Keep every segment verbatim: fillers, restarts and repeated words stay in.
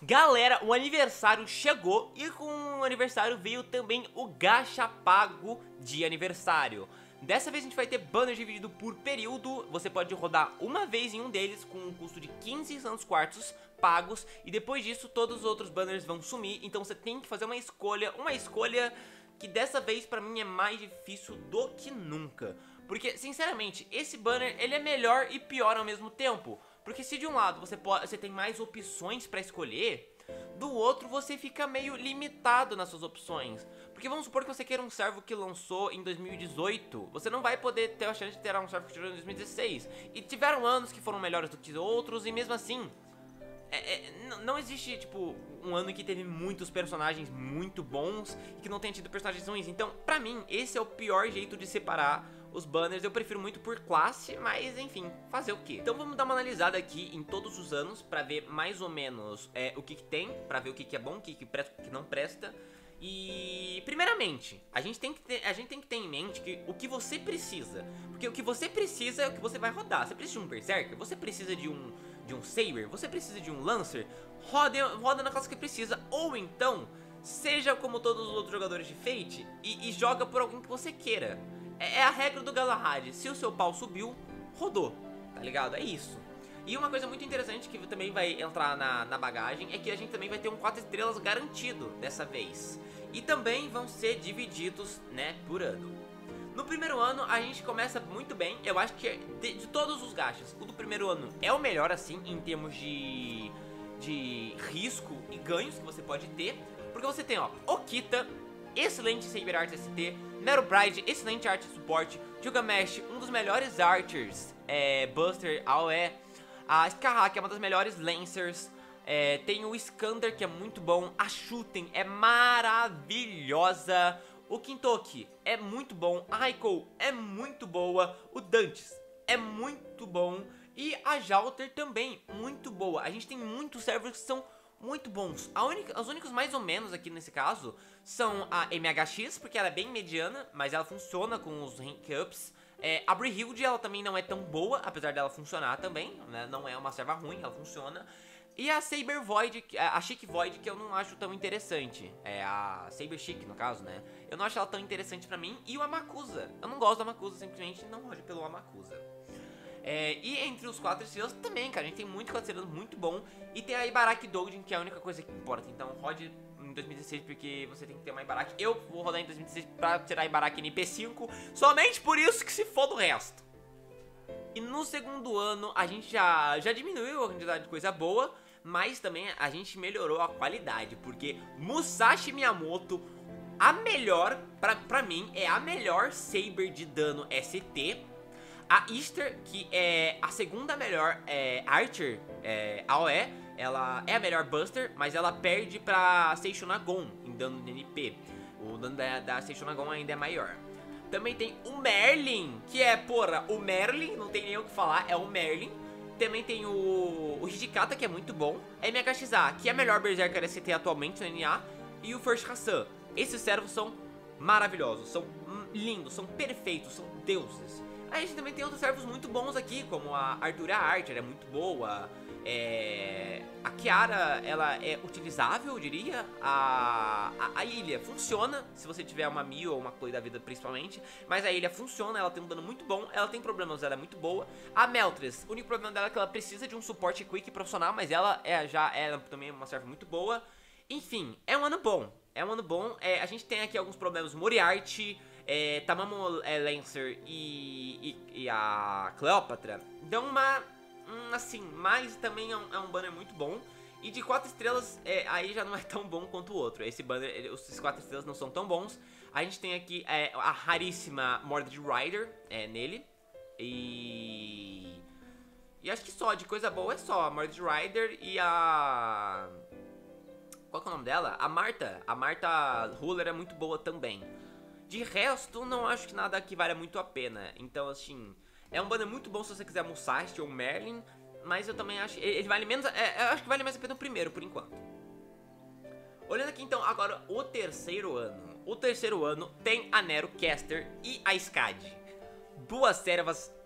Galera, o aniversário chegou e com o aniversário veio também o gacha pago de aniversário. Dessa vez a gente vai ter banner dividido por período, você pode rodar uma vez em um deles com um custo de quinze Santos Quartos pagos e depois disso todos os outros banners vão sumir, então você tem que fazer uma escolha, uma escolha que dessa vez pra mim é mais difícil do que nunca. Porque, sinceramente, esse banner ele é melhor e pior ao mesmo tempo. Porque se de um lado você, pode, você tem mais opções pra escolher, do outro você fica meio limitado nas suas opções. Porque vamos supor que você queira um servo que lançou em dois mil e dezoito, você não vai poder ter a chance de ter um servo que tirou em dois mil e dezesseis. E tiveram anos que foram melhores do que outros, e mesmo assim, é, é, não existe, tipo, um ano que teve muitos personagens muito bons e que não tenha tido personagens ruins. Então, pra mim, esse é o pior jeito de separar os banners. Eu prefiro muito por classe, mas enfim, fazer o quê? Então vamos dar uma analisada aqui em todos os anos pra ver mais ou menos é, o que que tem, pra ver o que que é bom, o que que presta, o que não presta. E primeiramente, a gente, tem que ter, a gente tem que ter em mente que o que você precisa, porque o que você precisa é o que você vai rodar. Você precisa de um Berserker, você precisa de um, de um Saber, você precisa de um Lancer, roda, roda na classe que precisa, ou então, seja como todos os outros jogadores de Fate e, e joga por alguém que você queira. É a regra do Galahad, se o seu pau subiu, rodou, tá ligado? É isso. E uma coisa muito interessante que também vai entrar na, na bagagem é que a gente também vai ter um quatro estrelas garantido dessa vez. E também vão ser divididos, né, por ano. No primeiro ano a gente começa muito bem, eu acho que de, de todos os gachas, o do primeiro ano é o melhor assim em termos de, de risco e ganhos que você pode ter. Porque você tem, ó, Okita, excelente Saber Art S T, Nero Pride, excelente arte de suporte, Gilgamesh, um dos melhores archers, é, Buster, A O E, a Skarra, que é uma das melhores Lancers, é, tem o Iskander, que é muito bom, a Shuten é maravilhosa, o Kintoki é muito bom, a Raikou é muito boa, o Dantes é muito bom e a Jalter também muito boa. A gente tem muitos servers que são muito bons. A única, os únicos mais ou menos aqui nesse caso são a M H X, porque ela é bem mediana, mas ela funciona com os rank ups. É, a Brihilde, ela também não é tão boa, apesar dela funcionar também, né? Não é uma serva ruim, ela funciona. E a Saber Void, a Chic Void, que eu não acho tão interessante. É a Saber Chic, no caso, né? Eu não acho ela tão interessante pra mim. E o Amakusa. Eu não gosto do Amakusa, simplesmente não rodo pelo Amakusa. É, e entre os quatro estrelas também, cara, a gente tem muito quatro estrelas muito bom. E tem a Ibaraki Doujin, que é a única coisa que importa. Então rode em dois mil e dezesseis porque você tem que ter uma Ibaraki. Eu vou rodar em dois mil e dezesseis pra tirar a Ibaraki N P cinco, somente por isso que se foda o resto. E no segundo ano a gente já, já diminuiu a quantidade de coisa boa, mas também a gente melhorou a qualidade, porque Musashi Miyamoto, a melhor, pra, pra mim, é a melhor Saber de dano S T. A Easter, que é a segunda melhor é, Archer, é, A O E, ela é a melhor Buster, mas ela perde pra Seishonagon em dano de N P. O dano da, da Seishonagon ainda é maior. Também tem o Merlin, que é, porra, o Merlin, não tem nem o que falar, é o Merlin. Também tem o, o Hijikata, que é muito bom. M H X A, que é a melhor Berserker S T atualmente no N A. E o First Hassan. Esses servos são maravilhosos, são lindos, são perfeitos, são deuses. A gente também tem outros servos muito bons aqui, como a Artura Archer, é muito boa. É... A Kiara, ela é utilizável, eu diria. A... a, a ilha funciona, se você tiver uma Mio ou uma Chloe da vida principalmente. Mas a ilha funciona, ela tem um dano muito bom, ela tem problemas, ela é muito boa. A Meltres, o único problema dela é que ela precisa de um suporte quick profissional, mas ela é, já é também uma serva muito boa. Enfim, é um ano bom, é um ano bom. É, a gente tem aqui alguns problemas, Moriarty, é, Tamamo é, Lancer e, e, e a Cleópatra dão uma, um, assim, mas também é um, é um banner muito bom. E de quatro estrelas, é, aí já não é tão bom quanto o outro. Esse banner, esses quatro estrelas não são tão bons. A gente tem aqui é, a raríssima Mordred Rider é, nele. E... E acho que só, de coisa boa é só a Mordred Rider e a... Qual que é o nome dela? A Marta. A Marta Ruler é muito boa também. De resto, não acho que nada aqui vale muito a pena. Então, assim, é um banner muito bom se você quiser Musashi ou Merlin. Mas eu também acho... Ele vale menos... É, eu acho que vale mais a pena o primeiro, por enquanto. Olhando aqui, então, agora o terceiro ano. O terceiro ano tem a Nero Caster e a Skadi. Duas servas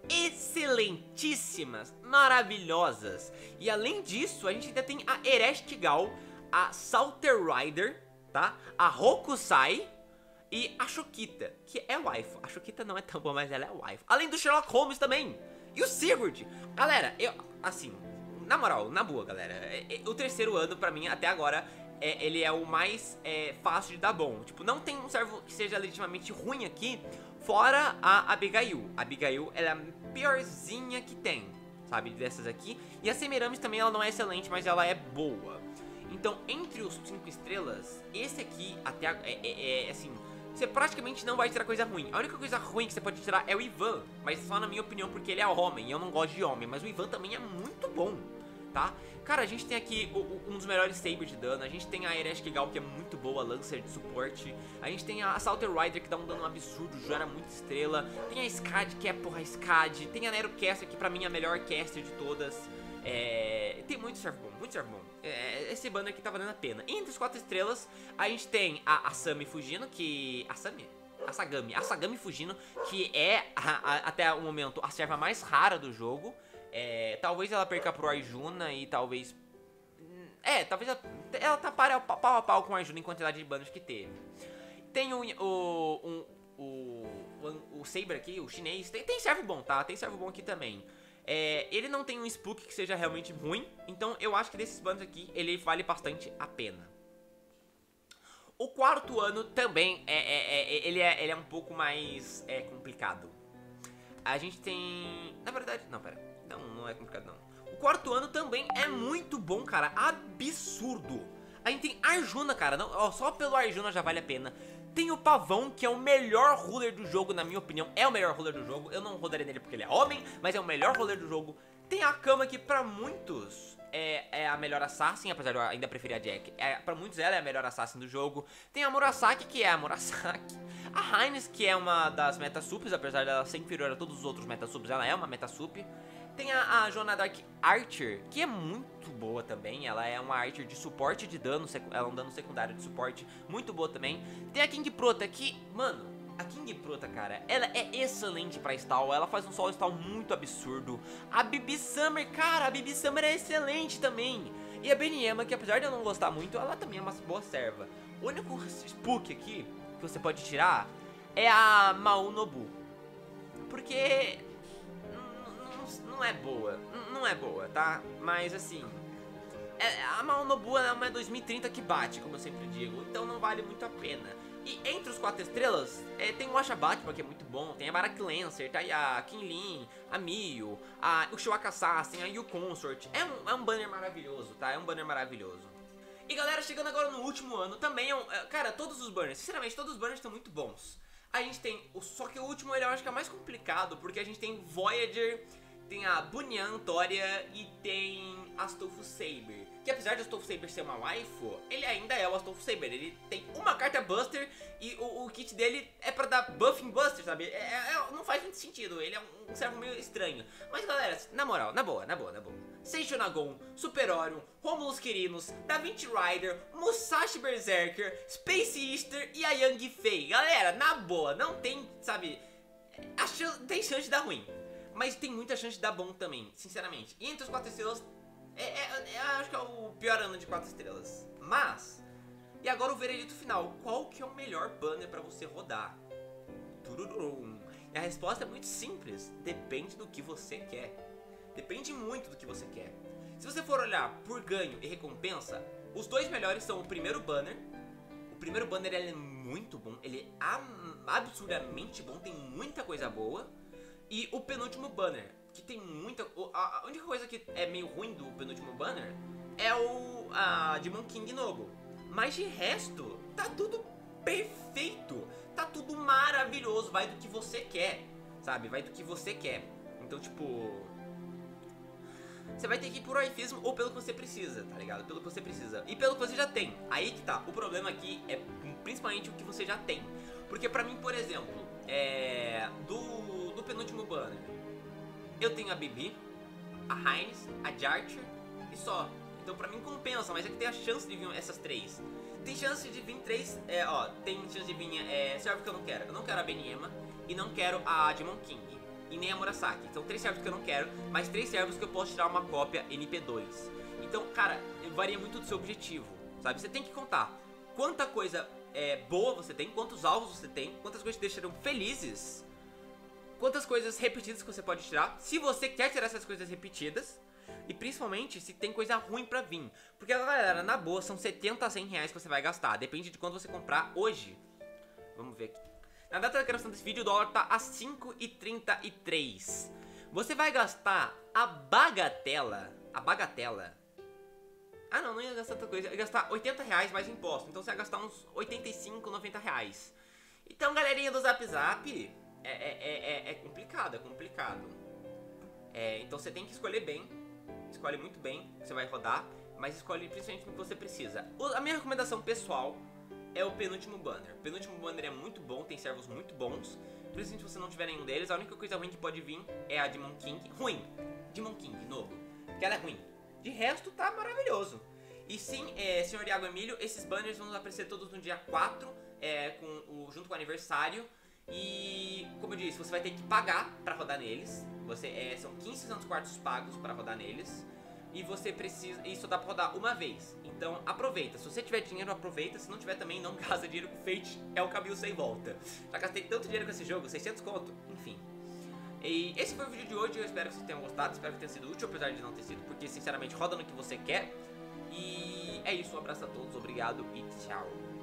excelentíssimas, maravilhosas. E além disso, a gente ainda tem a Ereshkigal, a Salter Rider, tá? A Hokusai e a Shokita, que é waifu. A Shokita não é tão boa, mas ela é waifu. Além do Sherlock Holmes também. E o Sigurd. Galera, eu, assim, na moral, na boa, galera, é, é, o terceiro ano, pra mim, até agora, é, ele é o mais é, fácil de dar bom. Tipo, não tem um servo que seja legitimamente ruim aqui, fora a Abigail. A Abigail, ela é a piorzinha que tem, sabe, dessas aqui. E a Semiramis também, ela não é excelente, mas ela é boa. Então, entre os cinco estrelas, esse aqui, até, é, é, é assim... Você praticamente não vai tirar coisa ruim. A única coisa ruim que você pode tirar é o Ivan. Mas só na minha opinião, porque ele é homem e eu não gosto de homem. Mas o Ivan também é muito bom, tá? Cara, a gente tem aqui o, o, um dos melhores sabers de dano. A gente tem a Ereshkigal, que é muito boa, Lancer de suporte. A gente tem a Salter Rider, que dá um dano absurdo, gera muita estrela. Tem a Skad, que é porra Skad. Tem a Nerocaster, que pra mim é a melhor caster de todas. É... Tem muito servo bom, muito servo bom. É... Esse banner aqui tá valendo a pena. Entre os quatro estrelas, a gente tem a Asami Fujino, que... Asami? Asagami. Asagami Fujino, que é, a, a, até o momento, a serva mais rara do jogo. É... Talvez ela perca pro Arjuna e talvez... É, talvez ela, ela tá pau a pau com o Arjuna em quantidade de banners que teve. Tem o... o, um, o, o, o Saber aqui, o chinês. Tem, tem servo bom, tá? Tem servo bom aqui também. É, ele não tem um Spook que seja realmente ruim, então eu acho que desses bandos aqui ele vale bastante a pena. O quarto ano também é, é, é, ele, é, ele é um pouco mais é, complicado. A gente tem... Na verdade, não, pera. Não, não é complicado não. O quarto ano também é muito bom, cara. Absurdo. A gente tem Arjuna, cara. Não, ó, só pelo Arjuna já vale a pena. Tem o Pavão, que é o melhor ruler do jogo, na minha opinião. É o melhor ruler do jogo. Eu não rodaria nele porque ele é homem, mas é o melhor ruler do jogo. Tem a Kama, que pra muitos é, é a melhor assassin, apesar de eu ainda preferir a Jack. É, pra muitos ela é a melhor assassin do jogo. Tem a Murasaki, que é a Murasaki. A Hines, que é uma das metasupes, apesar dela ser inferior a todos os outros metasupes, ela é uma metasup. Tem a, a Joana Dark Archer, que é muito boa também. Ela é uma Archer de suporte de dano, ela é um dano secundário de suporte, muito boa também. Tem a King Prota, que, mano, a King Prota, cara, ela é excelente pra stall. Ela faz um solo stall muito absurdo. A Bibi Summer, cara, a Bibi Summer é excelente também. E a Beniema, que apesar de eu não gostar muito, ela também é uma boa serva. O único spook aqui que você pode tirar é a Maunobu, porque... não é boa, não é boa, tá? Mas assim, é, a Maunobu é uma dois mil e trinta que bate, como eu sempre digo, então não vale muito a pena. E entre os quatro estrelas, é, tem o Asha Batman, que é muito bom, tem a Barak Lancer, tá aí a Kinlin, a Mio, a, o Shwaka Assassin, a Yu Consort. É um, é um banner maravilhoso, tá? É um banner maravilhoso. E galera, chegando agora no último ano, também é um... Cara, todos os banners, sinceramente, todos os banners estão muito bons. A gente tem, o, só que o último ele eu acho que é mais complicado, porque a gente tem Voyager... Tem a Bunyan Toria e tem Astolfo Saber. Que apesar de Astolfo Saber ser uma waifu, ele ainda é o Astolfo Saber. Ele tem uma carta Buster e o, o kit dele é pra dar buff em Buster, sabe? É, é, não faz muito sentido, ele é um, um servo meio estranho. Mas galera, na moral, na boa, na boa, na boa. Seishonagon, Super Orion, Romulus Quirinos, Da Vinci Rider, Musashi Berserker, Space Easter e a Young Fei. Galera, na boa, não tem, sabe... A chance, tem chance de dar ruim. Mas tem muita chance de dar bom também, sinceramente. E entre os quatro estrelas, é, é, é, acho que é o pior ano de quatro estrelas. Mas, e agora o veredito final. Qual que é o melhor banner pra você rodar? Tururum. E a resposta é muito simples. Depende do que você quer. Depende muito do que você quer. Se você for olhar por ganho e recompensa, os dois melhores são o primeiro banner. O primeiro banner ele é muito bom. Ele é absurdamente bom, tem muita coisa boa. E o penúltimo banner, que tem muita... A única coisa que é meio ruim do penúltimo banner é o a Demon King Noble. Mas de resto, tá tudo perfeito. Tá tudo maravilhoso. Vai do que você quer, sabe? Vai do que você quer. Então, tipo... Você vai ter que ir por waifismo ou pelo que você precisa, tá ligado? Pelo que você precisa. E pelo que você já tem. Aí que tá. O problema aqui é principalmente o que você já tem. Porque pra mim, por exemplo, é... Do... do penúltimo banner, eu tenho a Bibi, a Hines, a Jarcher e só. Então pra mim compensa, mas é que tem a chance de vir essas três. Tem chance de vir três, é, ó, tem chance de vir é, serve que eu não quero. Eu não quero a Beniema e não quero a Demon King. e nem a Murasaki. São três servos que eu não quero, mas três servos que eu posso tirar uma cópia N P dois. Então, cara, varia muito do seu objetivo, sabe? Você tem que contar quanta coisa é, boa você tem, quantos alvos você tem, quantas coisas te deixarão felizes, quantas coisas repetidas que você pode tirar, se você quer tirar essas coisas repetidas, e principalmente se tem coisa ruim pra vir. Porque, galera, na boa, são setenta a cem reais que você vai gastar, depende de quando você comprar hoje. Vamos ver aqui. Na data da gravação desse vídeo, o dólar tá a cinco e trinta e três. Você vai gastar a bagatela, a bagatela... Ah não, não ia gastar tanta coisa, ia gastar oitenta reais mais imposto, então você vai gastar uns oitenta e cinco, noventa reais. Então, galerinha do Zap Zap, é, é, é, é complicado, é complicado. É, então você tem que escolher bem, escolhe muito bem o que você vai rodar, mas escolhe principalmente o que você precisa. O, a minha recomendação pessoal é o penúltimo banner. O penúltimo banner é muito bom, tem servos muito bons, principalmente se você não tiver nenhum deles. A única coisa ruim que pode vir é a Demon King, ruim, Demon King, novo, porque ela é ruim. De resto, tá maravilhoso. E sim, é, senhor Iago Emílio, esses banners vão aparecer todos no dia quatro, é, com o, junto com o aniversário. E, como eu disse, você vai ter que pagar pra rodar neles. Você, é, são quinze seiscentos quartos pagos pra rodar neles. E você precisa, e só dá pra rodar uma vez. Então aproveita, se você tiver dinheiro, aproveita. Se não tiver também, não gasta dinheiro, com Fate é o caminho sem volta. Já gastei tanto dinheiro com esse jogo, seiscentos conto, enfim. E esse foi o vídeo de hoje, eu espero que vocês tenham gostado, espero que tenha sido útil, apesar de não ter sido, porque sinceramente roda no que você quer. E é isso, um abraço a todos, obrigado e tchau.